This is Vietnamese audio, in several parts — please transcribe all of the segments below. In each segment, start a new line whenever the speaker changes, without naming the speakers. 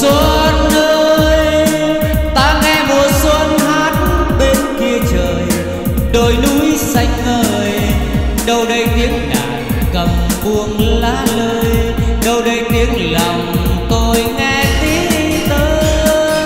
xuân ơi, ta nghe mùa xuân hát bên kia trời, đồi núi xanh ngời, đâu đây tiếng đàn cầm buông lá lơi, đâu đây tiếng lòng tôi nghe tí tơi.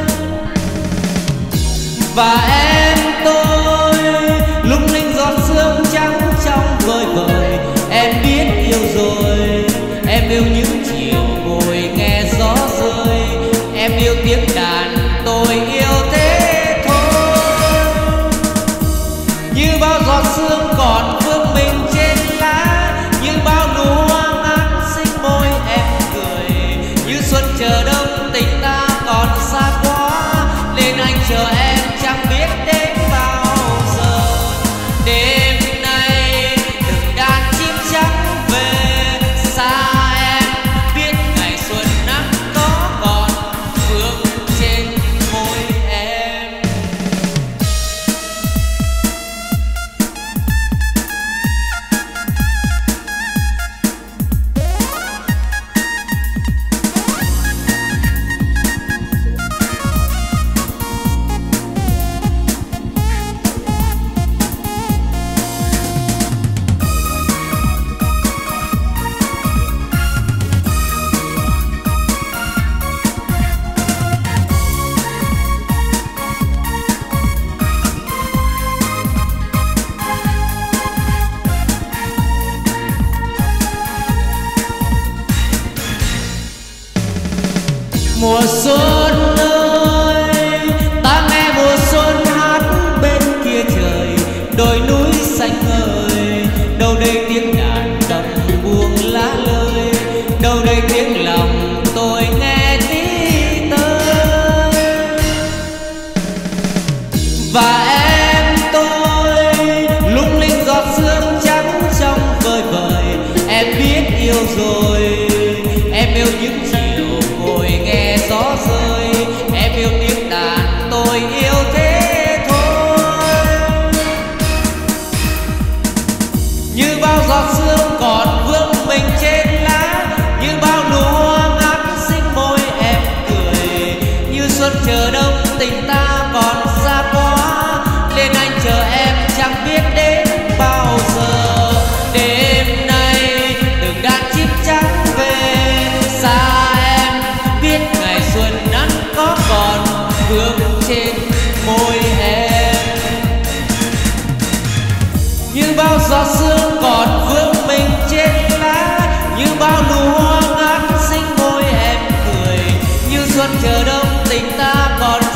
Và em tôi lung linh giọt sương trắng trong vời vợi, em biết yêu rồi, em yêu những chiều ngồi nghe gió rơi, em yêu tiếng đàn tôi yêu thế thôi. Như bao giọt sương còn vương mình trên lá, như bao nụ hoa ngát xinh môi em cười, như xuân chờ đông tình ta còn xa quá, nên anh chờ em chẳng biết đến bao giờ. Đêm nay từng đàn chim trắng về xa em, biết ngày xuân nắng có còn vương trên môi em. Mùa xuân ơi, ta nghe mùa xuân hát bên kia trời, đồi núi xanh ngời, đâu đây tiếng đàn cầm buông lá lơi, đâu đây tiếng lòng tôi nghe tí tơi. Và em tôi lung linh giọt sương trắng trong vời vợi, em biết yêu rồi, em yêu những chiều ngồi nghe gió rơi, em yêu tiếng đàn tôi yêu thế thôi. Như bao giọt sương còn vương mình trên lá, như bao nụ hoa ngát xinh môi em cười, như xuân chờ đông tình ta còn xa quá, nên anh chờ em chẳng biết đến bao giờ. Đêm nay từng đàn chim trắng về xa em, biết ngày xuân nắng có còn vương trên môi em. Như bao giọt sương còn vương mình trên lá, như bao nụ hoa ngát xinh môi em cười, như xuân chờ đông tình ta còn